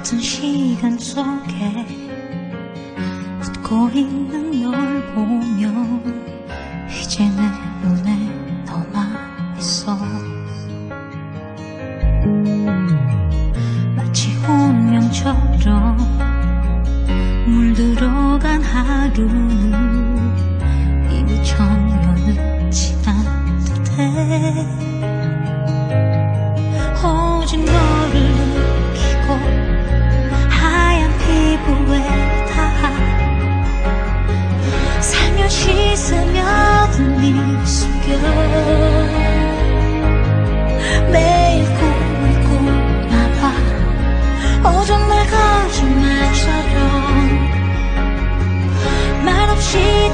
같은 시간 속에 웃고 있는 널 보면 이제 내 눈에 너만 있어. 마치 운명처럼 물들어간 하루는 이미 천년은 지난 듯해. 오직 너를 느끼고 하얀 피부에 닿아 살며시 스며든 네 숨결. 매일 꿈을 꾸나봐 오직 날 거짓말처럼 말없이